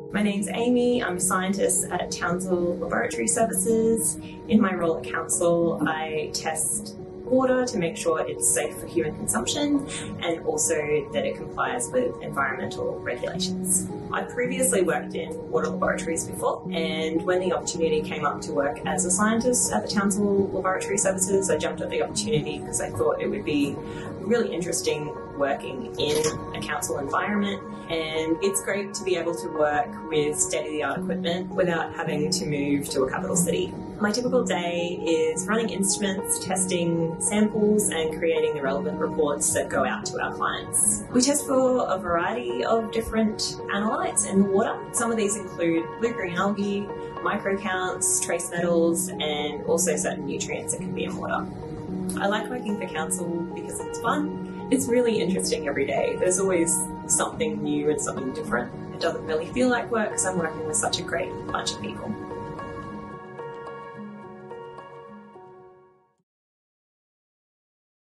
My name's Amy. I'm a scientist at Townsville Laboratory Services. In my role at council, I test water to make sure it's safe for human consumption and also that it complies with environmental regulations. I previously worked in water laboratories before, and when the opportunity came up to work as a scientist at the Townsville Laboratory Services, I jumped at the opportunity because I thought it would be really interesting working in a council environment, and it's great to be able to work with state-of-the-art equipment without having to move to a capital city. My typical day is running instruments, testing samples and creating the relevant reports that go out to our clients. We test for a variety of different analytes in the water. Some of these include blue-green algae, microcounts, trace metals, and also certain nutrients that can be in water. I like working for council because it's fun. It's really interesting every day. There's always something new and something different. It doesn't really feel like work because I'm working with such a great bunch of people.